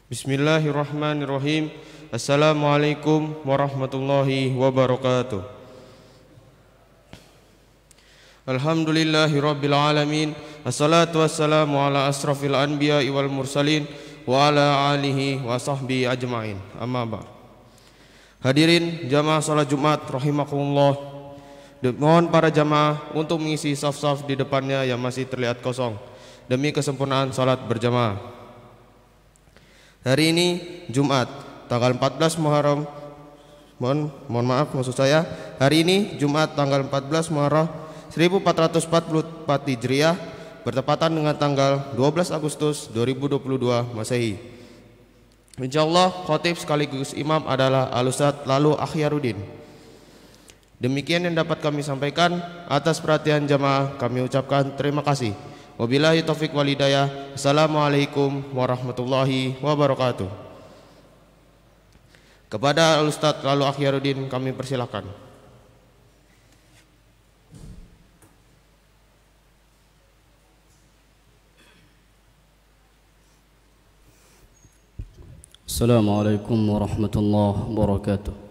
Bismillahirrahmanirrahim. Assalamualaikum warahmatullahi wabarakatuh. Alhamdulillahirabbil alamin. Assalatu wassalamu ala asrafil anbiya'i wal mursalin wa ala alihi wa sahbihi ajmain. Amma ba'd. Hadirin jamaah salat Jumat rahimakumullah. Mohon para jamaah untuk mengisi saf-saf di depannya yang masih terlihat kosong demi kesempurnaan salat berjamaah. Hari ini Jumat tanggal 14 Muharram. Mohon maaf maksud saya, hari ini Jumat tanggal 14 Muharram 1444 Hijriah bertepatan dengan tanggal 12 Agustus 2022 Masehi. Insyaallah khatib sekaligus imam adalah Al-Ustadz Lalu Akhyarudin. Demikian yang dapat kami sampaikan. Atas perhatian jamaah kami ucapkan terima kasih. Wabillahi taufik wal hidayah. Assalamualaikum warahmatullahi wabarakatuh. Kepada Al-Ustadz Lalu Akhyarudin kami persilakan. Assalamualaikum warahmatullahi wabarakatuh.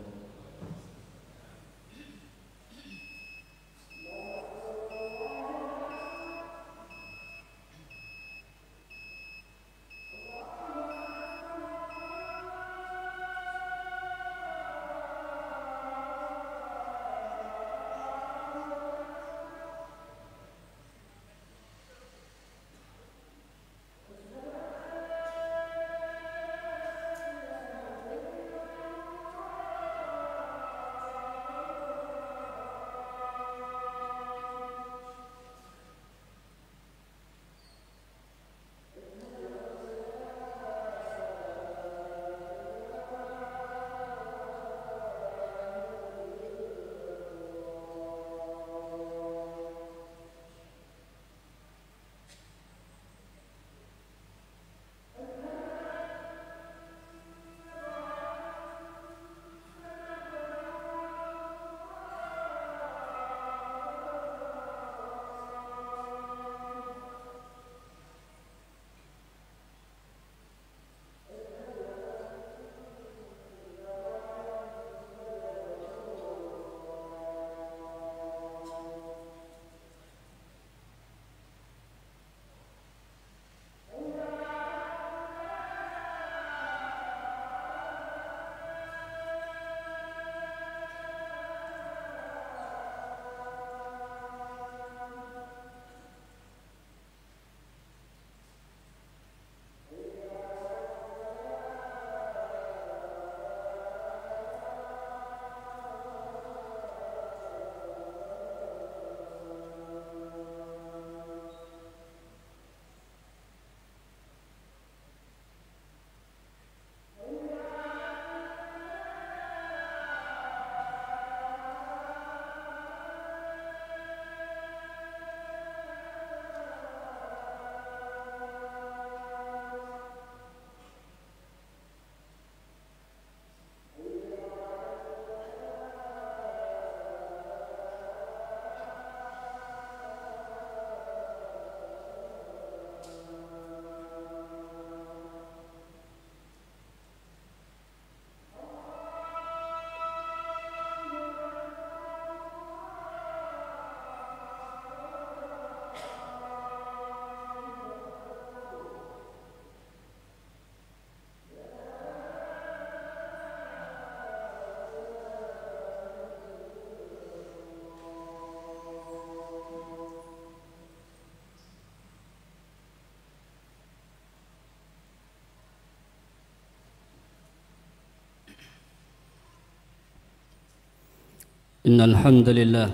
إن الحمد لله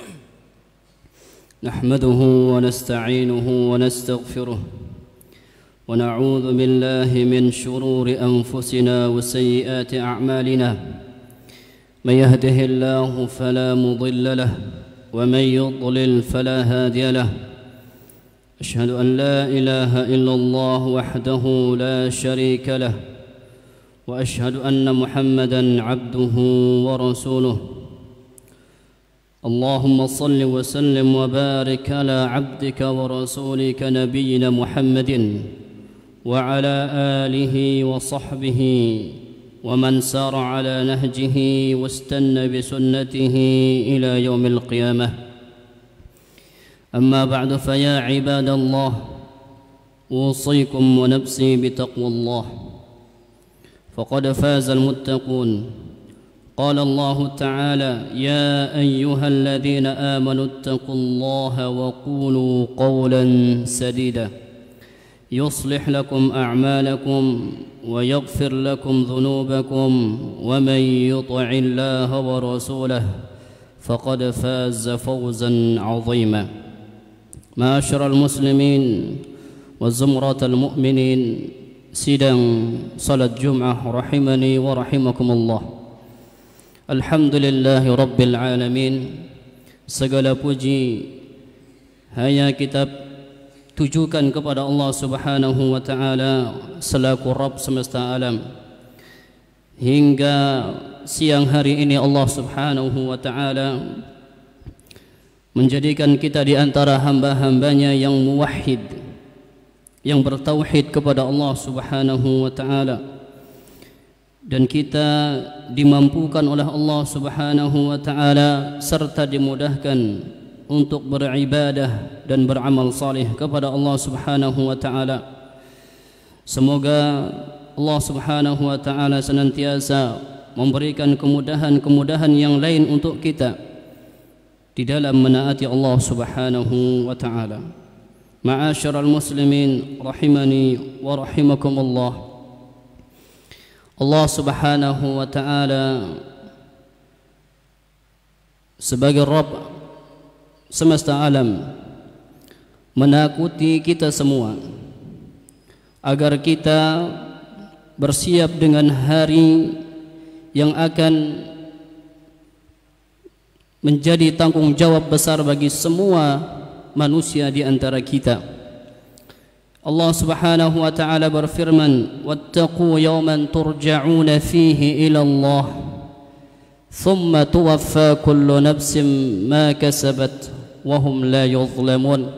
نحمده ونستعينه ونستغفره ونعوذ بالله من شرور أنفسنا وسيئات أعمالنا من يهده الله فلا مضل له ومن يضلل فلا هادي له أشهد أن لا إله إلا الله وحده لا شريك له وأشهد أن محمدًا عبده ورسوله اللهم صل وسلم وبارك على عبدك ورسولك نبينا محمد وعلى آله وصحبه ومن سار على نهجه واستنى بسنته إلى يوم القيامة. أما بعد، فيا عباد الله، أوصيكم ونفسي بتقوى الله، فقد فاز المتقون. قال الله تعالى: يا أيها الذين آمنوا اتقوا الله وقولوا قولا سديدا يصلح لكم أعمالكم ويغفر لكم ذنوبكم ومن يطع الله ورسوله فقد فاز فوزا عظيما. معاشر المسلمين وزمرة المؤمنين، sidang salat Jum'ah rahimani wa rahimakumullah. Alhamdulillahi Rabbil Alamin. Segala puji hanya kita tujukan kepada Allah Subhanahu wa ta'ala selaku Rabb semesta alam. Hingga siang hari ini Allah Subhanahu wa ta'ala menjadikan kita di antara hamba-hambanya yang muwahhid, yang bertauhid kepada Allah Subhanahu wa ta'ala. Dan kita dimampukan oleh Allah Subhanahu wa ta'ala serta dimudahkan untuk beribadah dan beramal salih kepada Allah Subhanahu wa ta'ala. Semoga Allah Subhanahu wa ta'ala senantiasa memberikan kemudahan-kemudahan yang lain untuk kita di dalam menaati Allah Subhanahu wa ta'ala. Ma'asyiral muslimin rahimani wa rahimakumullah. Allah Subhanahu wa ta'ala sebagai Rabb semesta alam menakuti kita semua agar kita bersiap dengan hari yang akan menjadi tanggung jawab besar bagi semua manusia di antara kita. Allah Subhanahu wa ta'ala berfirman: wattaqu yawman turja'una fihi ila Allah thumma tuwaffa kullu nafsin ma kasabat wahum la yuzlamun.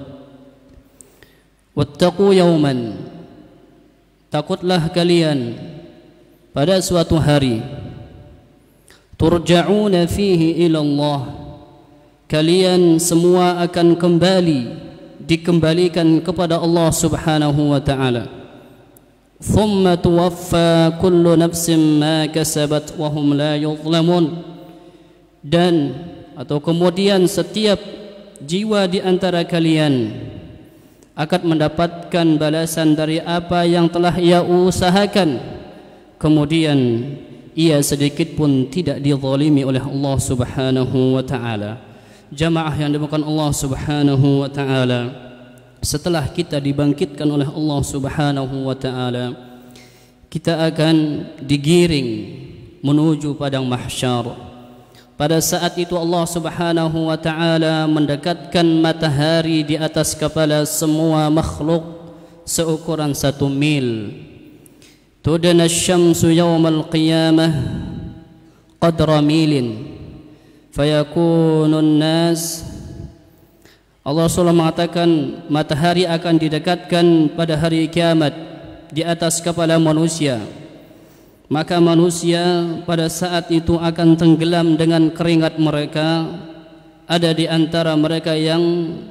Wattaqu yawman, takutlah kalian pada suatu hari, turja'una fihi ila Allah, kalian semua akan dikembalikan kepada Allah Subhanahu wa ta'ala. Thumma tuwaffa kullu nafsin ma kasabat wahum la yuzlamun, dan atau kemudian setiap jiwa di antara kalian akan mendapatkan balasan dari apa yang telah ia usahakan, kemudian ia sedikit pun tidak dizalimi oleh Allah Subhanahu wa ta'ala. Jamaah yang dimuliakan Allah Subhanahu wa ta'ala, setelah kita dibangkitkan oleh Allah Subhanahu wa ta'ala, kita akan digiring menuju padang mahsyar. Pada saat itu Allah Subhanahu wa ta'ala mendekatkan matahari di atas kepala semua makhluk seukuran 1 mil. Tudna asy-syamsu yawmal qiyamah qadra milin fayakunun nas. Allah SWT mengatakan matahari akan didekatkan pada hari kiamat di atas kepala manusia. Maka manusia pada saat itu akan tenggelam dengan keringat mereka. Ada di antara mereka yang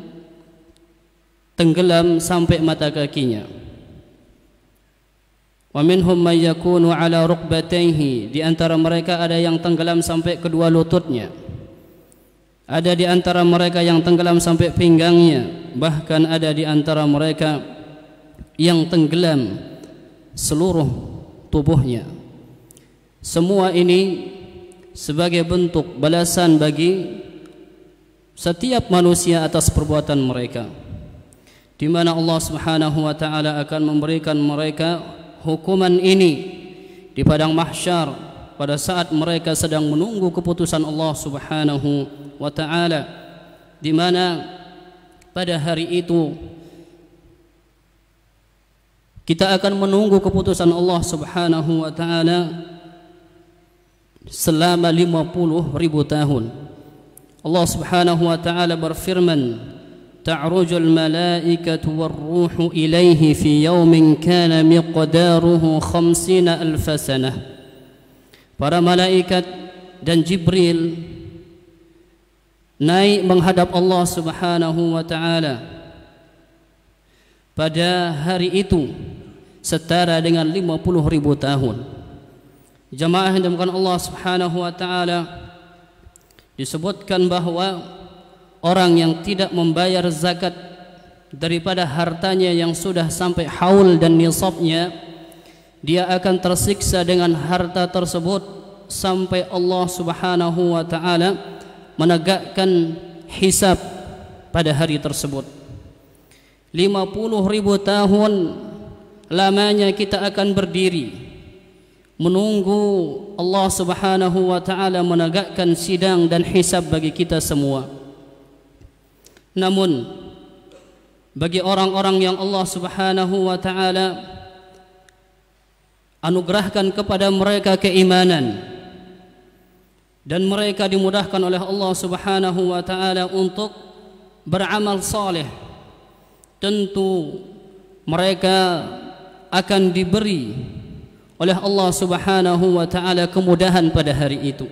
tenggelam sampai mata kakinya. Wa minhum may yakunu ala rukbatayhi, di antara mereka ada yang tenggelam sampai kedua lututnya. Ada di antara mereka yang tenggelam sampai pinggangnya. Bahkan ada di antara mereka yang tenggelam seluruh tubuhnya. Semua ini sebagai bentuk balasan bagi setiap manusia atas perbuatan mereka, di mana Allah Subhanahu wa ta'ala akan memberikan mereka hukuman ini di padang mahsyar pada saat mereka sedang menunggu keputusan Allah Subhanahu wa ta'ala, di mana pada hari itu kita akan menunggu keputusan Allah Subhanahu wa ta'ala selama 50.000 tahun. Allah Subhanahu wa ta'ala berfirman: ta'rujul malaikatu war-ruhu ilaihi fi yaumin kana miqdaruhu 50,000 sanah. Para malaikat dan Jibril naik menghadap Allah Subhanahu wa taala pada hari itu setara dengan 50.000 tahun. Jamaah yang dimuliakan Allah Subhanahu wa taala, disebutkan bahwa orang yang tidak membayar zakat daripada hartanya yang sudah sampai haul dan nisabnya, dia akan tersiksa dengan harta tersebut sampai Allah Subhanahu wa taala menegakkan hisab pada hari tersebut. 50.000 tahun lamanya kita akan berdiri menunggu Allah Subhanahu wa taala menegakkan sidang dan hisab bagi kita semua. Namun bagi orang-orang yang Allah Subhanahu wa taala anugerahkan kepada mereka keimanan dan mereka dimudahkan oleh Allah Subhanahu wa taala untuk beramal saleh, tentu mereka akan diberi oleh Allah Subhanahu wa taala kemudahan pada hari itu,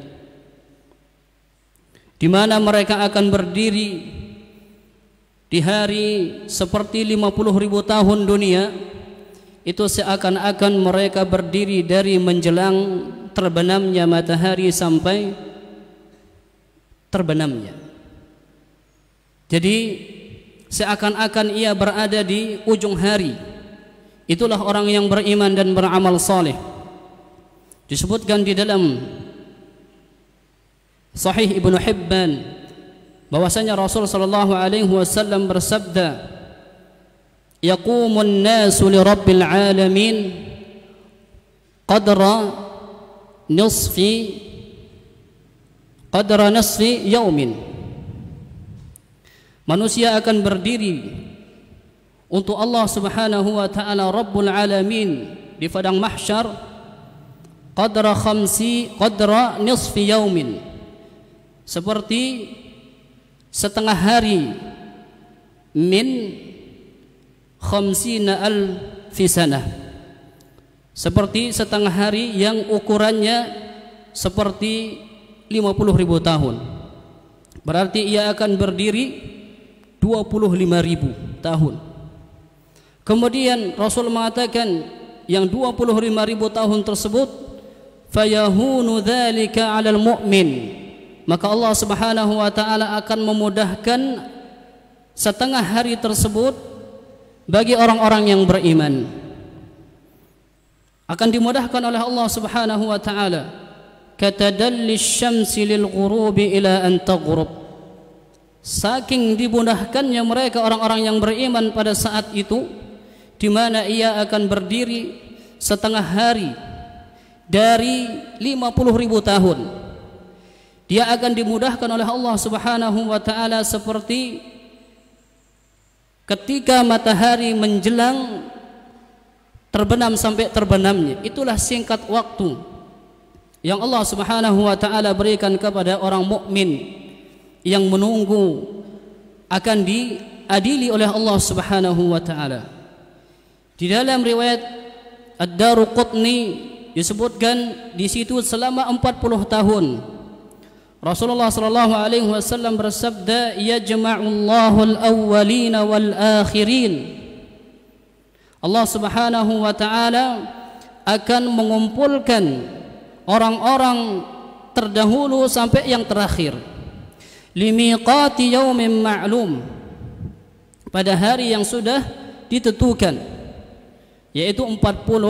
di mana mereka akan berdiri di hari seperti 50.000 tahun dunia. Itu seakan-akan mereka berdiri dari menjelang terbenamnya matahari sampai terbenamnya. Jadi seakan-akan ia berada di ujung hari. Itulah orang yang beriman dan beramal saleh. Disebutkan di dalam Sahih Ibnu Hibban bahwasanya Rasul sallallahu alaihi wasallam bersabda, yaqumun nasu li rabbil alamin qadra nisfi yaumin. Manusia akan berdiri untuk Allah Subhanahu wa taala Rabbul Alamin di padang mahsyar qadra nisfi yaumin, seperti setengah hari, min 50,000 sanah, seperti setengah hari yang ukurannya seperti 50.000 tahun. Berarti ia akan berdiri 25.000 tahun. Kemudian Rasul mengatakan yang 25.000 tahun tersebut, fayahunu dzalika 'alal mu'min, maka Allah Subhanahu wa taala akan memudahkan setengah hari tersebut bagi orang-orang yang beriman. Akan dimudahkan oleh Allah Subhanahu wa taala, katadallis syamsi lil ghurubi ila an taghrub. Saking dimudahkannya mereka orang-orang yang beriman pada saat itu, di mana ia akan berdiri setengah hari dari 50.000 tahun. Dia akan dimudahkan oleh Allah Subhanahu wa taala seperti ketika matahari menjelang terbenam sampai terbenamnya. Itulah singkat waktu yang Allah Subhanahu wa taala berikan kepada orang mukmin yang menunggu akan diadili oleh Allah Subhanahu wa taala. Di dalam riwayat Ad-Daruqutni disebutkan di situ selama 40 tahun Rasulullah sallallahu alaihi wasallam bersabda, yajma'ullahu al-awwalina wal akhirin. Allah Subhanahu wa taala akan mengumpulkan orang-orang terdahulu sampai yang terakhir, limiqati yaumin ma'lum, pada hari yang sudah ditentukan, yaitu 40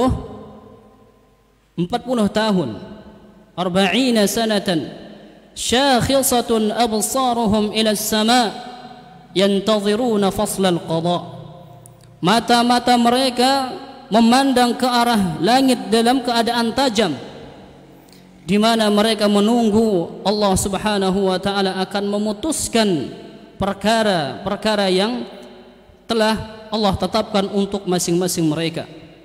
tahun, 40 sanatan, syakhisatun absaruhum ila as-sama' yantaziruna faslal qada. Mata-mata mereka memandang ke arah langit dalam keadaan tajam, di mana mereka menunggu Allah Subhanahu wa taala akan memutuskan perkara-perkara yang telah Allah tetapkan untuk masing-masing mereka.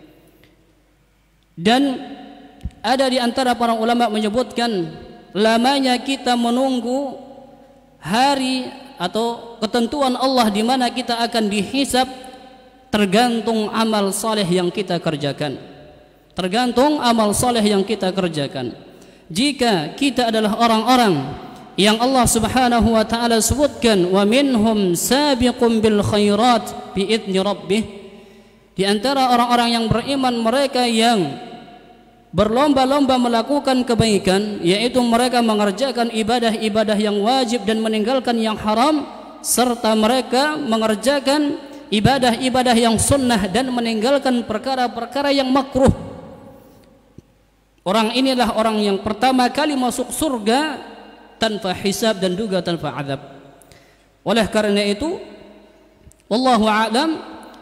Dan ada di antara para ulama menyebutkan, lamanya kita menunggu hari atau ketentuan Allah di mana kita akan dihisab tergantung amal saleh yang kita kerjakan. Tergantung amal saleh yang kita kerjakan. Jika kita adalah orang-orang yang Allah Subhanahu wa taala sebutkan wa minhum sabiqun bil khairat bi idzni rabbih, di antara orang-orang yang beriman mereka yang berlomba-lomba melakukan kebaikan, yaitu mereka mengerjakan ibadah-ibadah yang wajib dan meninggalkan yang haram, serta mereka mengerjakan ibadah-ibadah yang sunnah dan meninggalkan perkara-perkara yang makruh. Orang inilah orang yang pertama kali masuk surga tanpa hisab dan juga tanpa azab. Oleh karena itu, wallahu a'lam,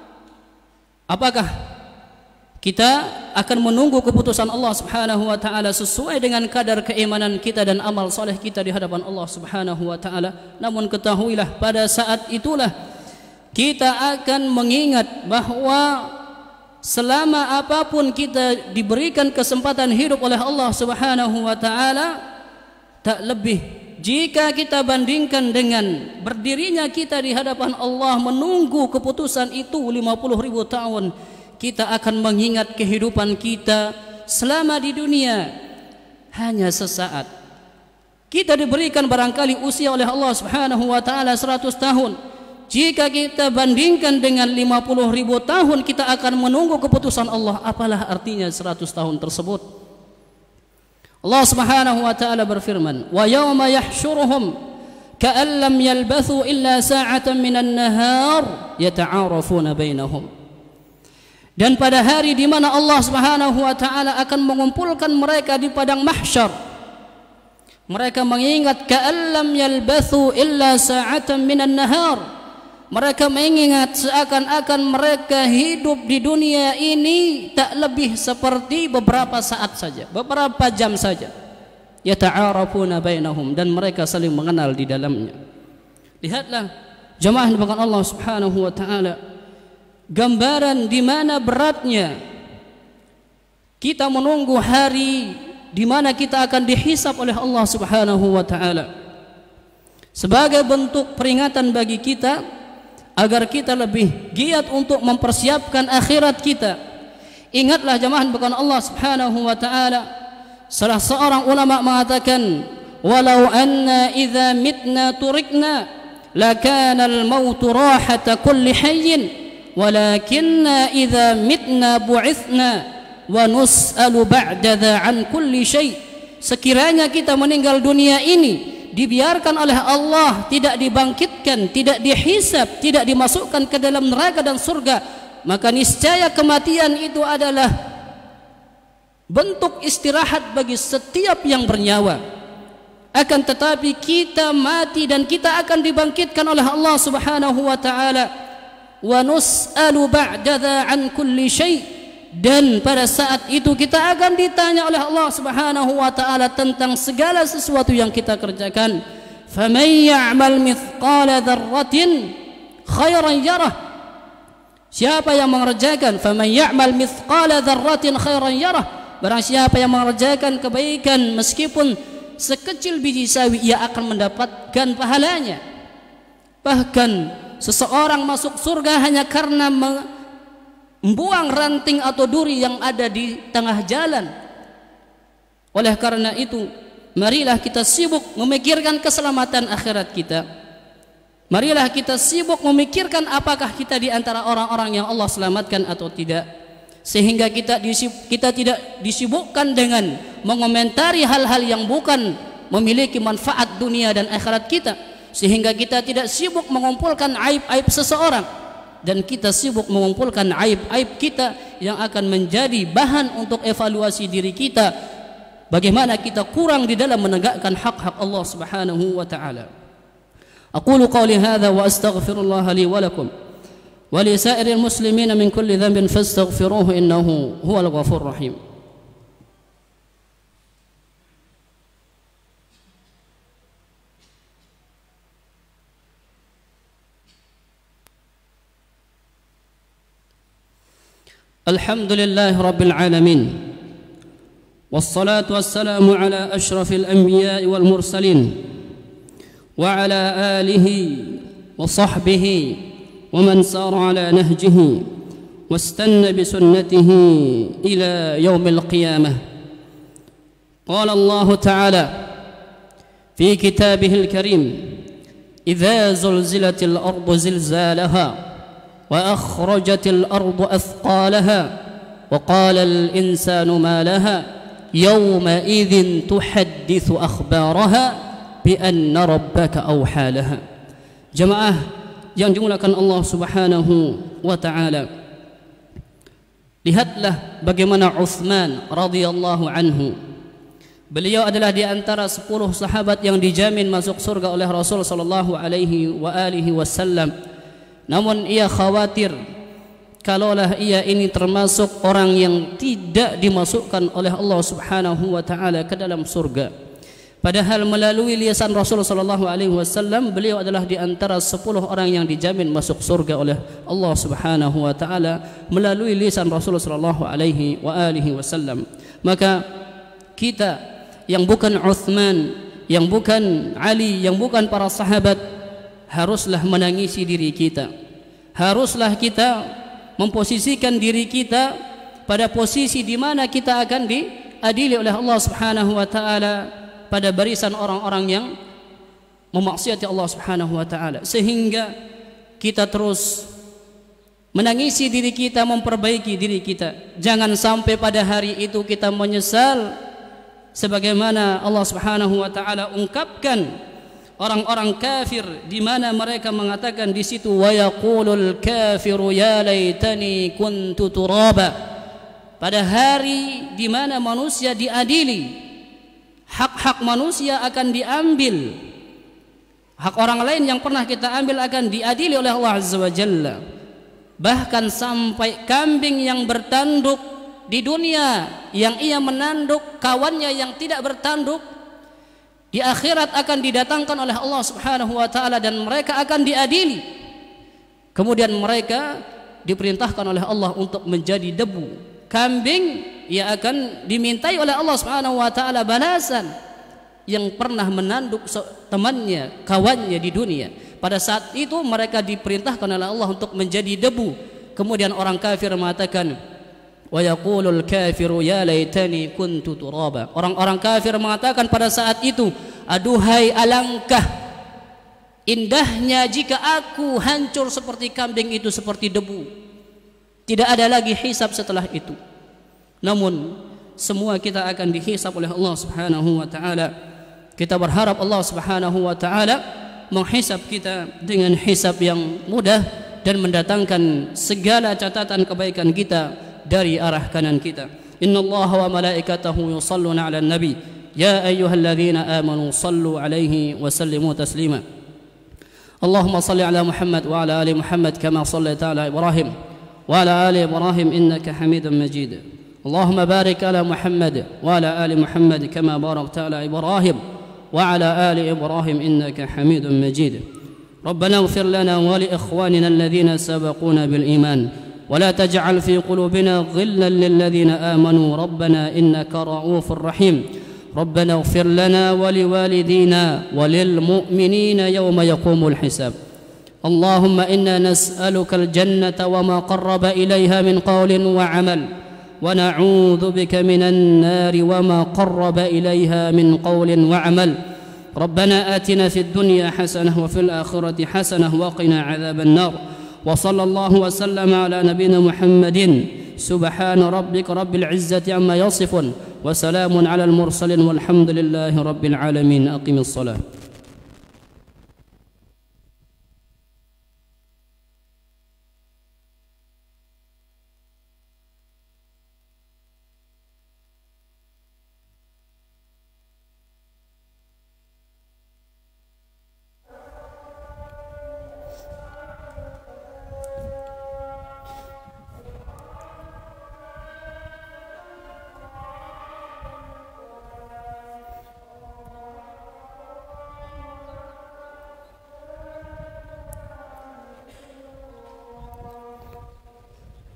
apakah kita akan menunggu keputusan Allah Subhanahu wa taala sesuai dengan kadar keimanan kita dan amal soleh kita di hadapan Allah Subhanahu wa taala. Namun ketahuilah, pada saat itulah kita akan mengingat bahwa selama apapun kita diberikan kesempatan hidup oleh Allah Subhanahu wa taala, tak lebih jika kita bandingkan dengan berdirinya kita di hadapan Allah menunggu keputusan itu 50.000 tahun, kita akan mengingat kehidupan kita selama di dunia hanya sesaat. Kita diberikan barangkali usia oleh Allah Subhanahu wa taala 100 tahun. Jika kita bandingkan dengan 50.000 tahun kita akan menunggu keputusan Allah, apalah artinya 100 tahun tersebut? Allah Subhanahu wa taala berfirman, "Wa yauma yahsyuruhum ka'an lam yalbathu illa sa'atan minan nahar yata'arafuna bainahum." Dan pada hari di mana Allah Subhanahu wa taala akan mengumpulkan mereka di padang mahsyar, mereka mengingat ka'an lam yalbathu illa sa'atan minan nahar. Mereka mengingat seakan-akan mereka hidup di dunia ini tak lebih seperti beberapa saat saja, beberapa jam saja. Yata'arafuna bainahum, dan mereka saling mengenal di dalamnya. Lihatlah jemaah yang dimuliakan Allah Subhanahu wa taala, gambaran di mana beratnya kita menunggu hari di mana kita akan dihisab oleh Allah Subhanahu wa taala. Sebagai bentuk peringatan bagi kita agar kita lebih giat untuk mempersiapkan akhirat kita. Ingatlah jemaah bukan Allah Subhanahu wa taala, salah seorang ulama mengatakan, walau anna idza mitna turikna lakana al-maut rahata kulli hayyin walakinna idza mitna bu'ithna wa nus'alu ba'da dha an kulli syai'. Sekiranya kita meninggal dunia ini dibiarkan oleh Allah, tidak dibangkitkan, tidak dihisab, tidak dimasukkan ke dalam neraka dan surga, maka niscaya kematian itu adalah bentuk istirahat bagi setiap yang bernyawa. Akan tetapi kita mati dan kita akan dibangkitkan oleh Allah Subhanahu wa taala. Wa nus'alu ba'da dha an kulli syai', dan pada saat itu kita akan ditanya oleh Allah Subhanahu wa taala tentang segala sesuatu yang kita kerjakan. Faman ya'mal mithqala dzarratin khairan yarah. Siapa yang mengerjakan, faman ya'mal mithqala dzarratin khairan yarah, barang siapa yang mengerjakan kebaikan meskipun sekecil biji sawi, ia akan mendapatkan pahalanya. Bahkan seseorang masuk surga hanya karena membuang ranting atau duri yang ada di tengah jalan. Oleh karena itu, marilah kita sibuk memikirkan keselamatan akhirat kita. Marilah kita sibuk memikirkan apakah kita di antara orang-orang yang Allah selamatkan atau tidak, sehingga kita tidak disibukkan dengan mengomentari hal-hal yang bukan memiliki manfaat dunia dan akhirat kita, sehingga kita tidak sibuk mengumpulkan aib-aib seseorang, dan kita sibuk mengumpulkan aib-aib kita yang akan menjadi bahan untuk evaluasi diri kita, bagaimana kita kurang di dalam menegakkan hak-hak Allah Subhanahu wa taala. Aqulu qawli hadza wa astaghfirullah li wa lakum wa li sa'iril muslimin min kulli dhanbin fastaghfiruhu innahu huwal ghafurur rahim. Alhamdulillah Rabbil Alamin, wassalatu wassalamu ala ashrafil anbiya wal mursalin, وعلى آله وصحبه ومن سار على نهجه واستنى بسنته إلى يوم القيامة. قال الله تعالى في كتابه الكريم: إذا زلزلت الأرض زلزالها وأخرجت الأرض أثقالها وقال الإنسان ما لها يومئذ تحدث أخبارها بأن ربك أوحى لها. Jemaah yang dimuliakan Allah Subhanahu wa taala, lihatlah bagaimana Utsman radhiyallahu anhu. Beliau adalah di antara 10 sahabat yang dijamin masuk surga oleh Rasul sallallahu alaihi wasallam. Namun ia khawatir kalaulah ia ini termasuk orang yang tidak dimasukkan oleh Allah Subhanahu wa taala ke dalam surga. Padahal melalui lisan Rasul sallallahu alaihi wasallam beliau adalah di antara 10 orang yang dijamin masuk surga oleh Allah Subhanahu wa taala melalui lisan Rasul sallallahu alaihi wasallam. Maka kita yang bukan Utsman, yang bukan Ali, yang bukan para sahabat, haruslah menangisi diri kita. Haruslah kita memposisikan diri kita pada posisi di mana kita akan diadili oleh Allah Subhanahu wa taala pada barisan orang-orang yang memaksiati Allah Subhanahu wa taala, sehingga kita terus menangisi diri kita, memperbaiki diri kita. Jangan sampai pada hari itu kita menyesal sebagaimana Allah Subhanahu wa taala ungkapkan orang-orang kafir di mana mereka mengatakan di situ, wa yaqulul kafiru ya laitani kuntu turaba. Pada hari di mana manusia diadili, hak-hak manusia akan diambil, hak orang lain yang pernah kita ambil akan diadili oleh Allah Azza wa Jalla. Bahkan sampai kambing yang bertanduk di dunia yang ia menanduk kawannya yang tidak bertanduk, di akhirat akan didatangkan oleh Allah Subhanahu wa taala dan mereka akan diadili. Kemudian mereka diperintahkan oleh Allah untuk menjadi debu. Kambing ia akan dimintai oleh Allah Subhanahu wa taala balasan yang pernah menanduk temannya, kawannya di dunia. Pada saat itu mereka diperintahkan oleh Allah untuk menjadi debu. Kemudian orang kafir mengatakan, wa yaqulul kafiru ya laitani kuntu turaba. Orang-orang kafir mengatakan pada saat itu, aduhai alangkah indahnya jika aku hancur seperti kambing itu, seperti debu. Tidak ada lagi hisab setelah itu. Namun semua kita akan dihisab oleh Allah Subhanahu wa taala. Kita berharap Allah Subhanahu wa taala menghisab kita dengan hisab yang mudah dan mendatangkan segala catatan kebaikan kita dari arah kanan kita. Innallaha wa malaikatahu yusalluna 'alan nabi ya ayyuhalladzina amanu sallu 'alaihi wa sallimu taslima. Allahumma salli 'ala Muhammad wa 'ala ali Muhammad kama shallaita 'ala Ibrahim wa 'ala ali Ibrahim innaka Hamidum Majid. Allahumma barik 'ala Muhammad wa 'ala ali Muhammad kama barakta 'ala Ibrahim wa 'ala ali Ibrahim innaka Hamidum Majid. Rabbana ighfir lana wa li ikhwanina alladhina sabaquna bil iman ولا تجعل في قلوبنا غلا للذين آمنوا ربنا إنك رؤوف رحيم ربنا اغفر لنا ولوالدينا وللمؤمنين يوم يقوم الحساب اللهم إنا نسألك الجنة وما قرب إليها من قول وعمل ونعوذ بك من النار وما قرب إليها من قول وعمل ربنا آتنا في الدنيا حسنة وفي الآخرة حسنة وقنا عذاب النار وصلى الله وسلم على نبينا محمد سبحان ربك رب العزة عما يصفون وسلام على المرسلين والحمد لله رب العالمين. أقم الصلاة.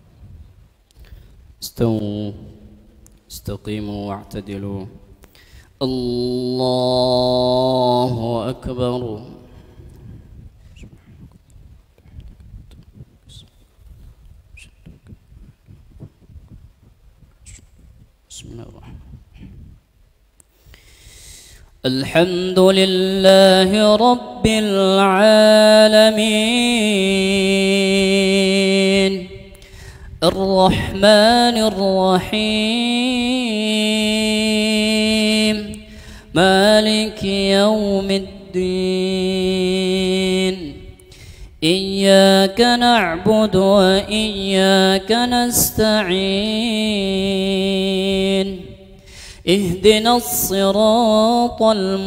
استووا استقيموا واعتدلوا الله أكبر. بسم الله الرحمن الرحيم. الحمد لله رب العالمين الرحمن الرحيم مالك يوم الدين إياك نعبد وإياك نستعين اهدنا الصراط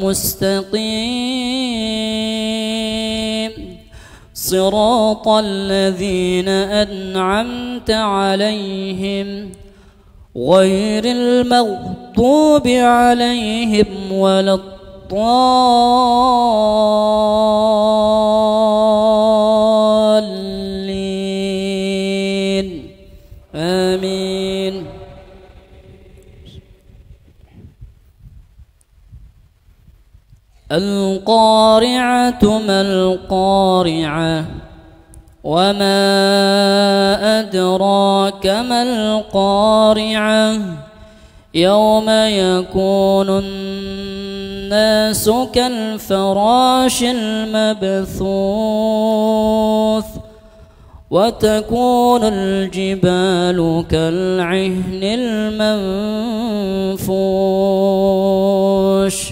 المستقيم صراط الذين أنعمت عليهم غير المغضوب عليهم ولا الضالين آمين. القارعة ما القارعة وما أدراك ما القارعة يوم يكون الناس كالفراش المبثوث وتكون الجبال كالعهن المنفوش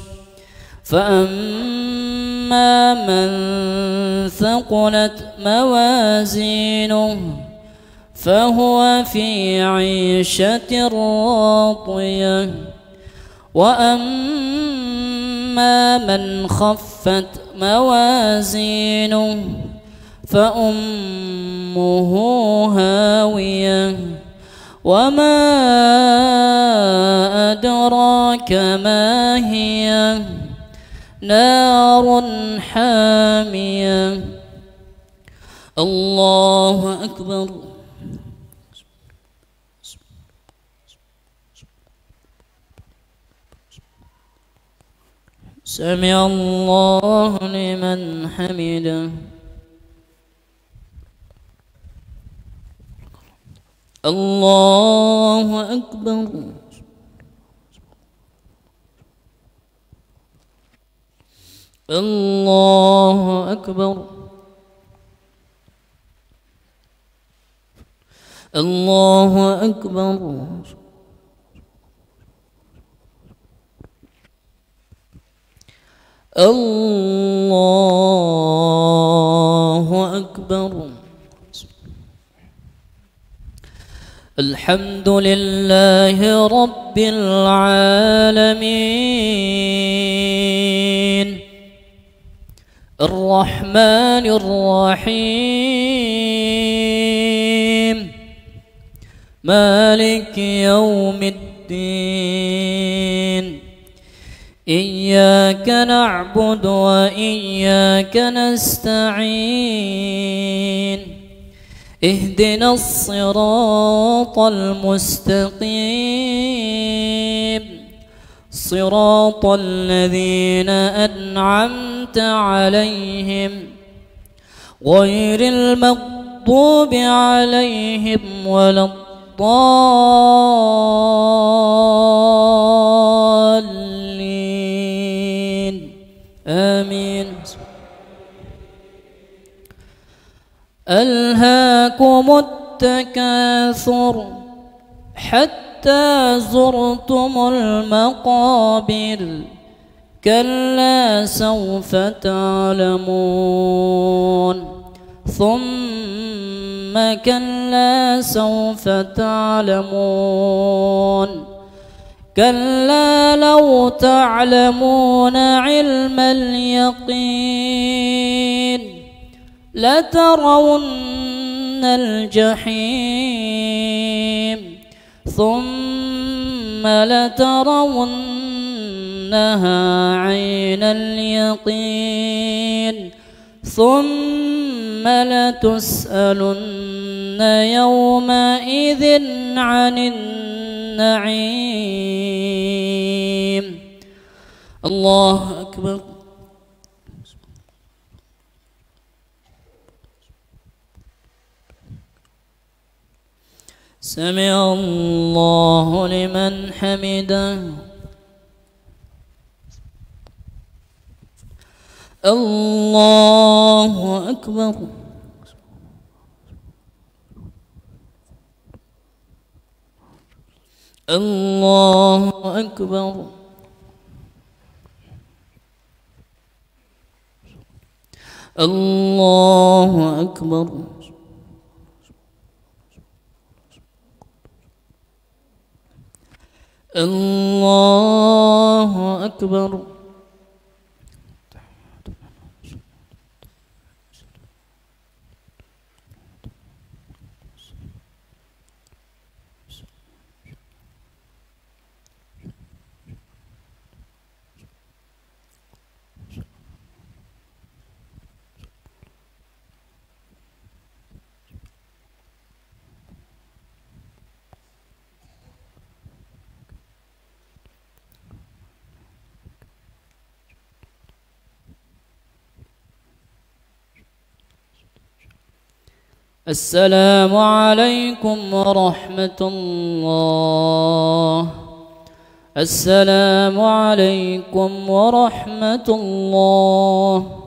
فأما من ثقلت موازينه فهو في عيشة راضية وأما من خفت موازينه فأمه هاوية وما أدراك ما هي نار حامية. الله أكبر. سمع الله لمن حمده. الله أكبر. الله أكبر. الله أكبر. الله أكبر. الحمد لله رب العالمين الرحمن الرحيم مالك يوم الدين إياك نعبد وإياك نستعين اهدنا الصراط المستقيم صراط الذين أنعمت عليهم غير المغضوب عليهم ولا الضالين آمين. ألهاكم التكاثر حتى زرتم المقابر كلا سوف تعلمون ثم كلا سوف تعلمون كلا لو تعلمون علم اليقين لترون الجحيم ثم لترونها عين اليقين ثم لتسألن يومئذ عن النعيم. الله أكبر. سمع الله لمن حمده. الله أكبر. الله أكبر. الله أكبر. الله أكبر. السلام عليكم ورحمة الله. السلام عليكم ورحمة الله.